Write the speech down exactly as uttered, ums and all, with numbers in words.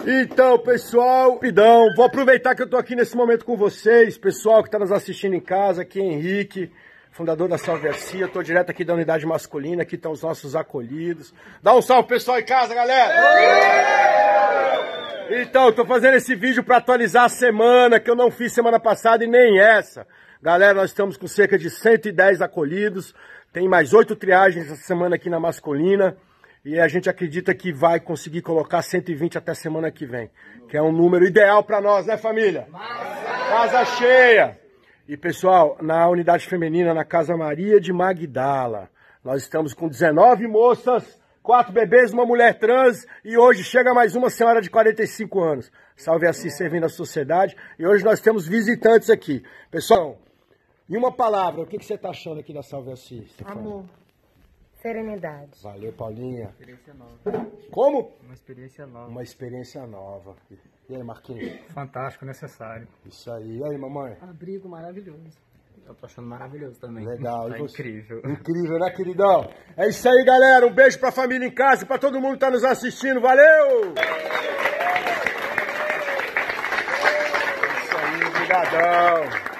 Então, pessoal, rapidão, vou aproveitar que eu tô aqui nesse momento com vocês, pessoal que tá nos assistindo em casa, aqui é Henrique, fundador da Salve Assi, eu tô direto aqui da unidade masculina, aqui estão os nossos acolhidos. Dá um salve, pessoal, em casa, galera! Então, eu tô fazendo esse vídeo para atualizar a semana, que eu não fiz semana passada e nem essa. Galera, nós estamos com cerca de cento e dez acolhidos, tem mais oito triagens essa semana aqui na masculina. E a gente acredita que vai conseguir colocar cento e vinte até semana que vem. Que é um número ideal para nós, né, família? Casa cheia. E, pessoal, na unidade feminina, na Casa Maria de Magdala, nós estamos com dezenove moças, quatro bebês, uma mulher trans. E hoje chega mais uma senhora de quarenta e cinco anos. Salve Assi, servindo a sociedade. E hoje nós temos visitantes aqui. Pessoal, em uma palavra, o que, que você está achando aqui da Salve Assi? Amor. Serenidade. Valeu, Paulinha. Uma experiência nova. Como? Uma experiência nova. Uma experiência nova. E aí, Marquinhos? Fantástico, necessário. Isso aí. E aí, mamãe? Abrigo maravilhoso. Eu tô achando maravilhoso também. Legal. Tá e você? Incrível. Incrível, né, queridão? É isso aí, galera. Um beijo pra família em casa e pra todo mundo que tá nos assistindo. Valeu! É isso aí, obrigadão.